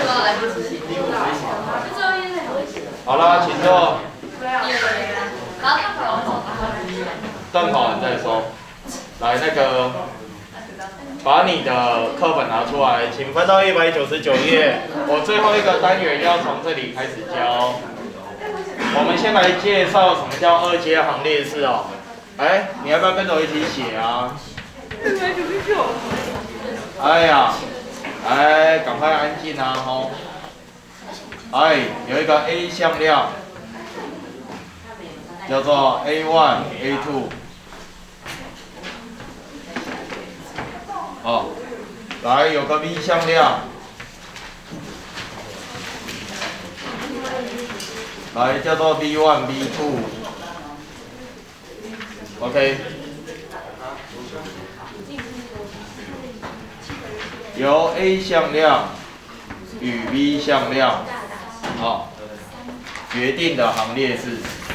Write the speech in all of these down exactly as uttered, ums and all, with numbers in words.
好了，请坐。段考完再说。来，那个，把你的课本拿出来，请翻到一百九十九页。我最后一个单元要从这里开始教。我们先来介绍什么叫二阶行列式哦。哎，你要不要跟着我一起写啊？一百九十九。哎呀，哎，赶快安静啊！吼。哎，有一个 A 向量，叫做 A 一 A 二。哦，来有个 B 向量，来叫做 B 一 B 二。OK。由 A 向量与 B 向量，哦，决定的行列式。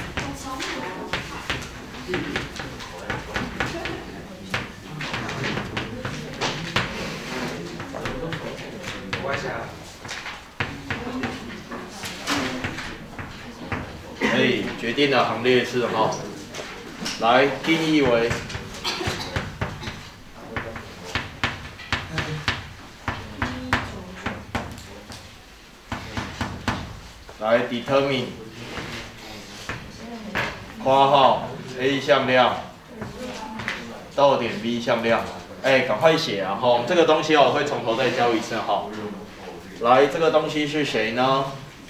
可以决定的行列式哈，来定义为。来 determine 括号 A 向量逗点 B 向量，哎，赶快写啊！哈，这个东西哦，我会从头再教一次哈。来，这个东西是谁呢？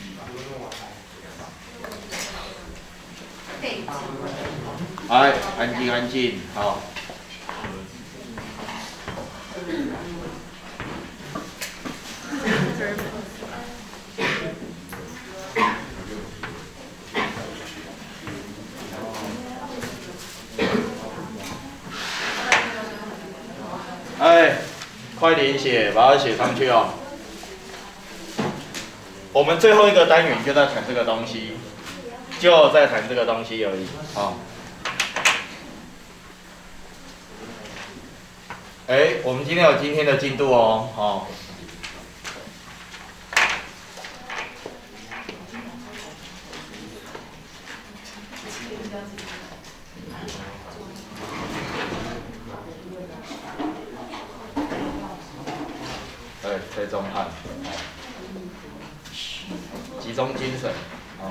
哎，安静安静，好。哎，快点写，把它写上去哦。我们最后一个单元就在谈这个东西，就在谈这个东西而已。好。哎，我们今天有今天的进度哦，好。对，崔中汉，集中精神。好，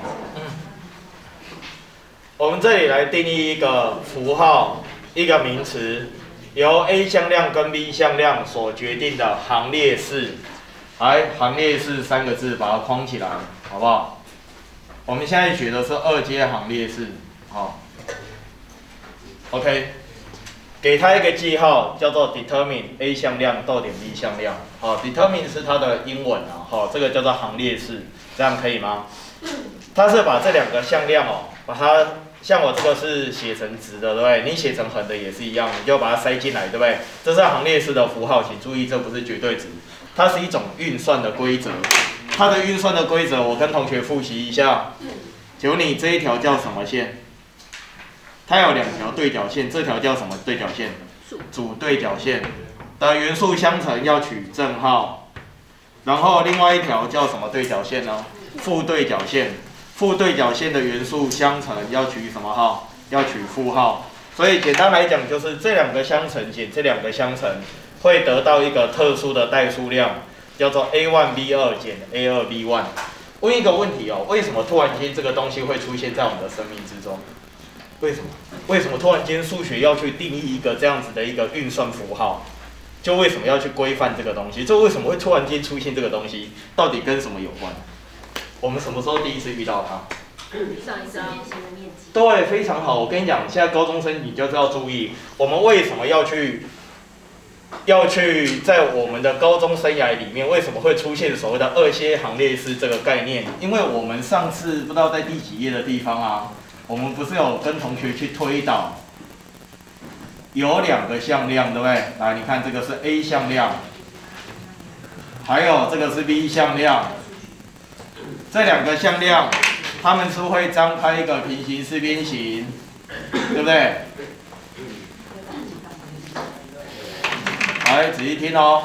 我们这里来定义一个符号，一个名词，由 A 向量跟 B 向量所决定的行列式。来，行列式三个字，把它框起来，好不好？我们现在学的是二阶行列式，好。OK。给它一个记号，叫做 determine A 向量逗点 B 向量。好 ，determine 是它的英文啊，好，这个叫做行列式，这样可以吗？它是把这两个向量哦，把它像我这个是写成直的，对不对？你写成横的也是一样，你就把它塞进来，对不对？这是行列式的符号，请注意，这不是绝对值，它是一种运算的规则。它的运算的规则，我跟同学复习一下。请问你这一条叫什么线？它有两条对角线，这条叫什么对角线？主对角线的元素相乘要取正号，然后另外一条叫什么对角线呢？负对角线。负对角线的元素相乘要取什么号？要取负号。所以简单来讲，就是这两个相乘减这两个相乘，会得到一个特殊的代数量，叫做 A 一 B 二 减 A 二 B 一。问一个问题哦，为什么突然间这个东西会出现在我们的生命之中？为什么？为什么突然间数学要去定义一个这样子的一个运算符号？就为什么要去规范这个东西？这为什么会突然间出现这个东西？到底跟什么有关？我们什么时候第一次遇到它？ 上一次面积的面积。 对，非常好。我跟你讲，现在高中生你就是要注意，我们为什么要去要去在我们的高中生涯里面，为什么会出现所谓的二阶行列式这个概念？因为我们上次不知道在第几页的地方啊。我们不是有跟同学去推导，有两个向量，对不对？来，你看这个是 A 向量，还有这个是 B 向量。这两个向量，它们是会张开一个平行四边形，对不对？来，仔细听哦。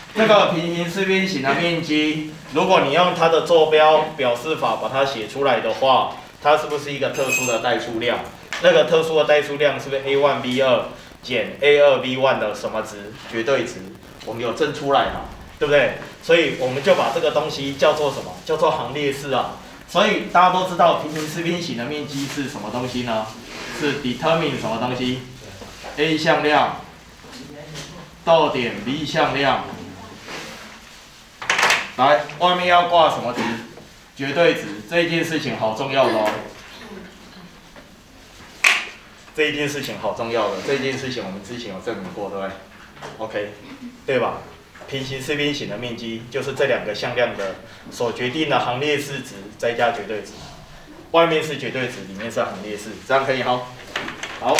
这个平行四边形的面积，如果你用它的坐标表示法把它写出来的话，它是不是一个特殊的代数量？那个特殊的代数量是不是 a 一 b 二减 a 二 b 一 的什么值？绝对值。我们有证出来嘛，对不对？所以我们就把这个东西叫做什么？叫做行列式啊。所以大家都知道平行四边形的面积是什么东西呢？是 determine 什么东西 ？a 向量逗点 b 向量。来，外面要挂什么值？绝对值。这一件事情好重要的哦。这一件事情好重要的，这一件事情我们之前有证明过，对不对 ？OK， 对吧？平行四边形的面积就是这两个向量的所决定的行列式值再加绝对值。外面是绝对值，里面是行列式，这样可以哈？好，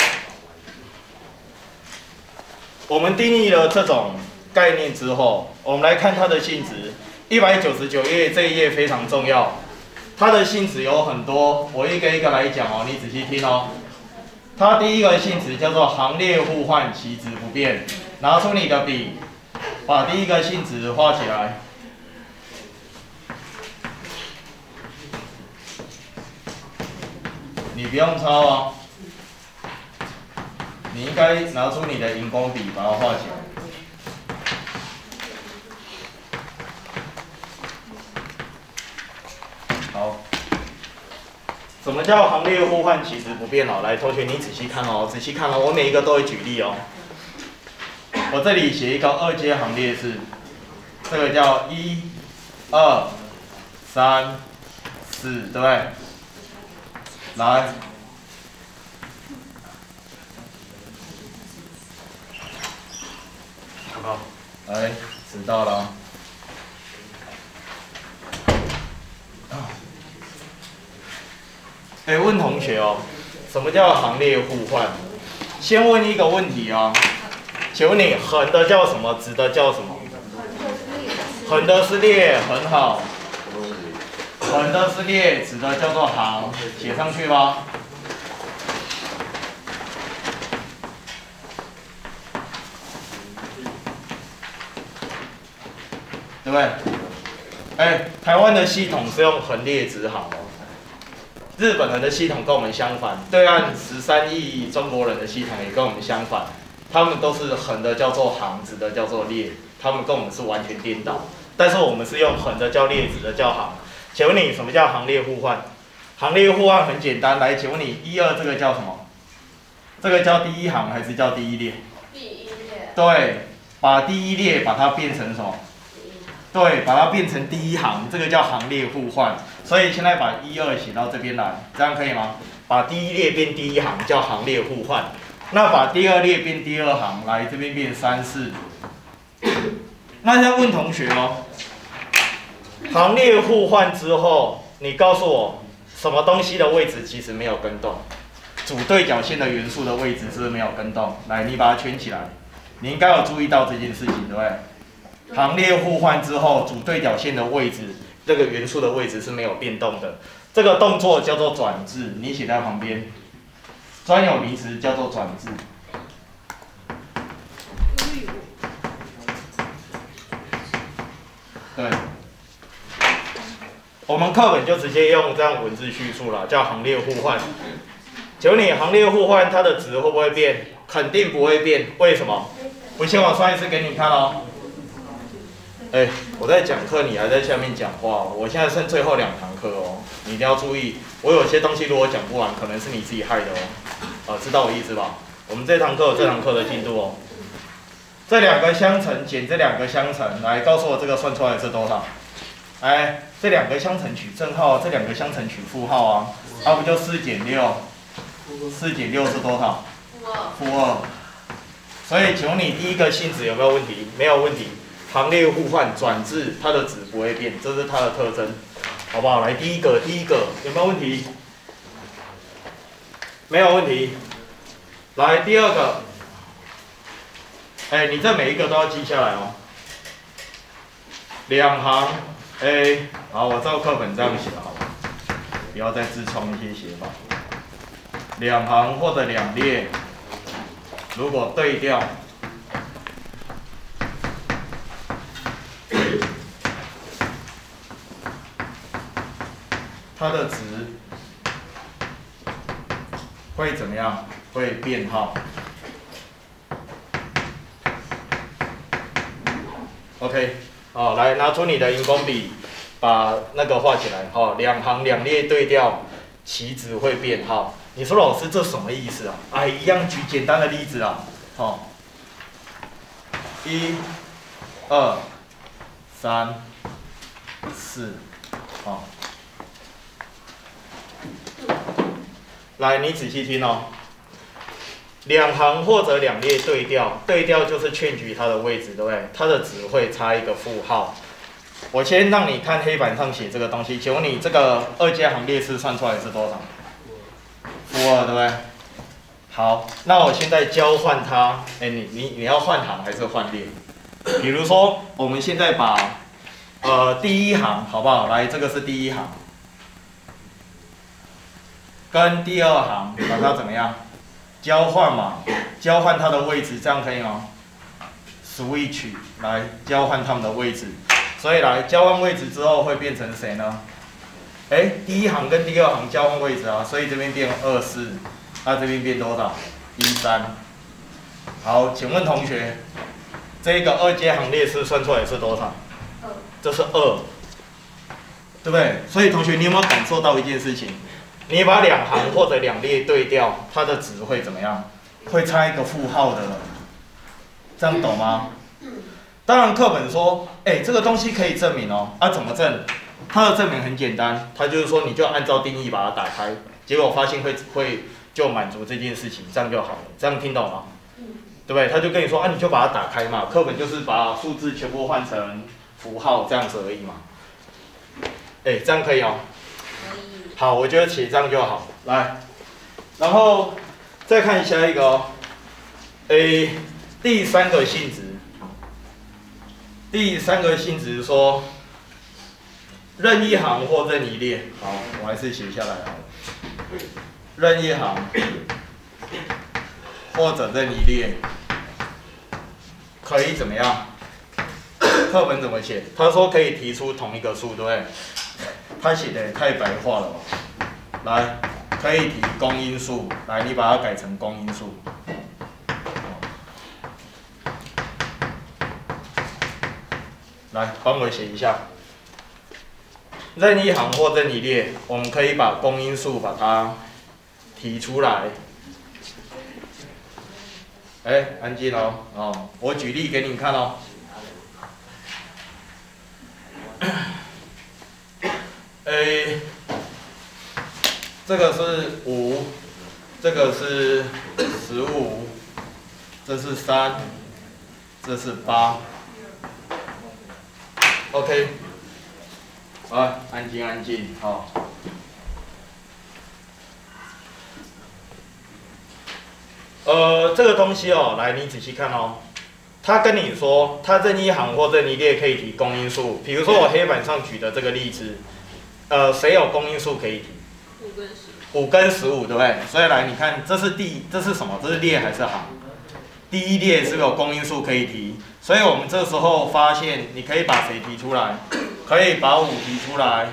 我们定义了这种概念之后，我们来看它的性质。一百九十九页这一页非常重要，它的性质有很多，我一个一个来讲哦，你仔细听哦。它第一个性质叫做行列互换，其值不变。拿出你的笔，把第一个性质画起来。你不用抄哦，你应该拿出你的荧光笔把它画起来。好，什么叫行列互换，其值不变哦？来，同学你仔细看哦，仔细看哦，我每一个都会举例哦。我这里写一个二阶行列式，这个叫一、二、三、四，对不对？来，好，来，知道了。哎，问同学哦，什么叫行列互换？先问一个问题哦，请问你横的叫什么？直的叫什么？横的是列，很好。横的是列，直的叫做行，写上去吧。对不对？哎，台湾的系统是用横列直行哦。日本人的系统跟我们相反，对岸十三亿中国人的系统也跟我们相反，他们都是横的叫做行，直的叫做列，他们跟我们是完全颠倒。但是我们是用横的叫列，直的叫行。请问你什么叫行列互换？行列互换很简单，来，请问你一二这个叫什么？这个叫第一行还是叫第一列？ 第一列。 对，把第一列把它变成什么？对，把它变成第一行，这个叫行列互换。所以现在把一二写到这边来，这样可以吗？把第一列变第一行叫行列互换，那把第二列变第二行，来这边变三四。那现在问同学哦，行列互换之后，你告诉我什么东西的位置其实没有跟动？主对角线的元素的位置是不是没有跟动？来，你把它圈起来，你应该有注意到这件事情，对不对？行列互换之后，主对角线的位置，这个元素的位置是没有变动的。这个动作叫做转置，你写在旁边。专有名词叫做转置。对。我们课本就直接用这样文字叙述了，叫行列互换。请问你行列互换它的值会不会变？肯定不会变。为什么？我先往上一次给你看哦。哎，我在讲课，你还在下面讲话。我现在剩最后两堂课哦，你一定要注意。我有些东西如果讲不完，可能是你自己害的哦。啊，知道我意思吧？我们这堂课有这堂课的进度哦。这两个相乘减这两个相乘，来告诉我这个算出来是多少？哎，这两个相乘取正号，这两个相乘取负号啊，那、啊、不就四减六？四减六是多少？负二。负二。所以，请问你第一个性质有没有问题？没有问题。行列互换转置，它的值不会变，这是它的特征，好不好？来，第一个，第一个有没有问题？没有问题。来，第二个，哎，你这每一个都要记下来哦。两行 A， 好，我照课本这样写好了，不要再自创一些写法。两行或者两列，如果对调。 它的值会怎么样？会变号。OK， 好，来拿出你的荧光笔，把那个画起来。好，两行两列对调，其值会变号。你说老师这什么意思啊？哎，一样举简单的例子啊。好，一、二、三、四，好。来，你仔细听哦。两行或者两列对调，对调就是劝举它的位置，对不对？它的值会差一个负号。我先让你看黑板上写这个东西，请问你这个二阶行列式算出来是多少？负二，对不对？好，那我现在交换它，哎，你你你要换行还是换列？比如说，我们现在把呃第一行好不好？来，这个是第一行，跟第二行把它怎么样？交换嘛，交换它的位置，这样可以吗 ？Switch 来交换它们的位置，所以来交换位置之后会变成谁呢？哎，第一行跟第二行交换位置啊，所以这边变二四，那这边变多少？一三。好，请问同学，这个二阶行列式算出来是多少？二。这是二，对不对？所以同学，你有没有感受到一件事情？你把两行或者两列对调，它的值会怎么样？会差一个负号的，这样懂吗？当然，课本说，哎，这个东西可以证明哦。啊，怎么证？它的证明很简单，它就是说，你就按照定义把它打开，结果发现会会就满足这件事情，这样就好了。这样听懂吗？对不对？他就跟你说，啊，你就把它打开嘛。课本就是把数字全部换成符号这样子而已嘛。哎，这样可以哦。好，我觉得写这样就好。来，然后再看下一个哦。A 第三个性质，第三个性质说，任一行或任一列。好，我还是写下来好了。任一行或者任一列，可以怎么样？课本怎么写？他说可以提出同一个数，对不对？他写的也太白话了吧？来，可以提公因数，来，你把它改成公因数。来，帮我写一下。任一行或任一列，我们可以把公因数把它提出来。哎，安静哦，哦，我举例给你看哦。A 这个是五，这个是十五，这是三，这是八。OK， 好，安静安静，好。呃，这个东西哦，来，你仔细看哦。他跟你说，他任一行或任一列可以提公因数，比如说我黑板上举的这个例子，呃，谁有公因数可以提？ 五跟十。 五跟十五，对不对？所以来，你看，这是第，这是什么？这是列还是行？第一列是有公因数可以提，所以我们这时候发现，你可以把谁提出来？可以把五提出来。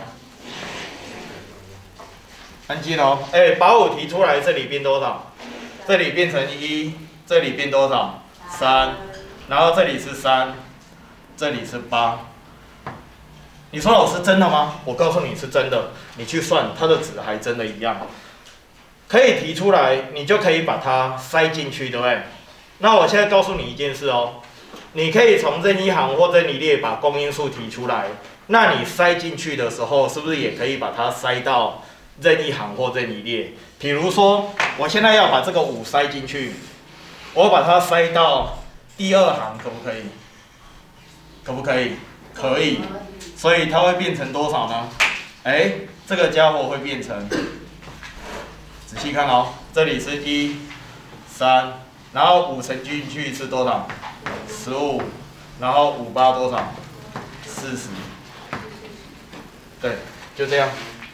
安静哦，哎，把五提出来，这里变多少？这里变成一，这里变多少？三，然后这里是三，这里是八。你说老师真的吗？我告诉你是真的，你去算它的值还真的一样，可以提出来，你就可以把它塞进去，对不对？那我现在告诉你一件事哦，你可以从任一行或任一列把公因数提出来，那你塞进去的时候，是不是也可以把它塞到任一行或任一列？比如说，我现在要把这个五塞进去，我把它塞到第二行，可不可以？可不可以？可以。所以它会变成多少呢？哎，这个家伙会变成，仔细看哦，这里是一、三，然后五乘进去是多少？十五，然后五八多少？四十。对，就这样。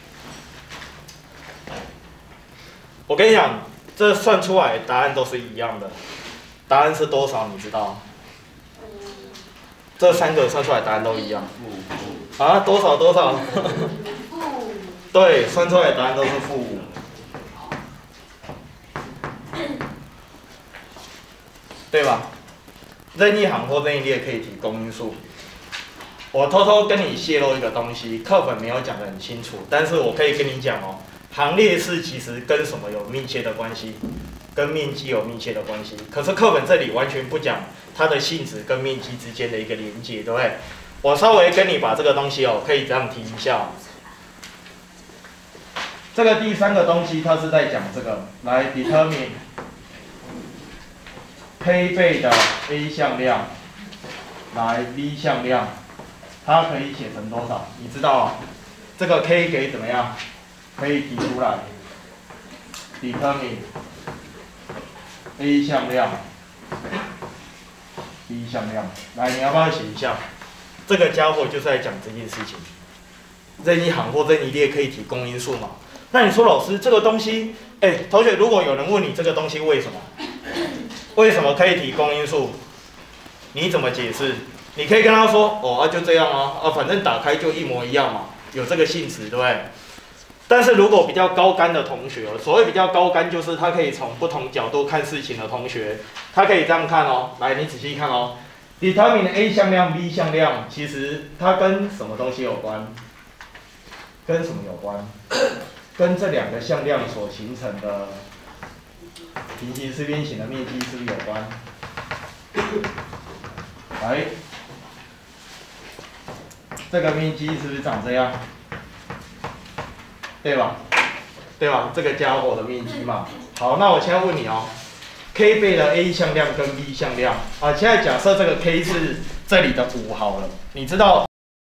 我跟你讲，这算出来答案都是一样的，答案是多少？你知道？这三个算出来答案都一样。啊，多少多少？ 对，算出来的答案都是负五。对吧？任意行或任意列可以提公因数。我偷偷跟你泄露一个东西，课本没有讲得很清楚，但是我可以跟你讲哦，行列式其实跟什么有密切的关系？跟面积有密切的关系。可是课本这里完全不讲它的性质跟面积之间的一个连接，对不对？我稍微跟你把这个东西哦，可以这样提一下哦。这个第三个东西，它是在讲这个，来 determine K 倍的 A 向量来 B 向量，它可以写成多少？你知道啊？这个 K 给怎么样？可以提出来 determine A 向量 B 向量。来，你要不要写一下？这个家伙就是在讲这件事情。任意行或任意列可以提公因数嘛？那你说老师这个东西，哎、欸，同学，如果有人问你这个东西为什么？为什么可以提公因数？你怎么解释？你可以跟他说，哦啊就这样啊，啊反正打开就一模一样嘛，有这个性质，对不对？但是如果比较高竿的同学，所谓比较高竿，就是他可以从不同角度看事情的同学，他可以这样看哦。来，你仔细看哦 ，determine A 向量 B 向量，其实它跟什么东西有关？跟什么有关？跟这两个向量所形成的平行四边形的面积是不是有关？来，这个面积是不是长这样？对吧？对吧？这个家伙的面积嘛。好，那我现在问你哦 ，K 倍的 A 向量跟 B 向量啊，现在假设这个 K 是这里的五好了，你知道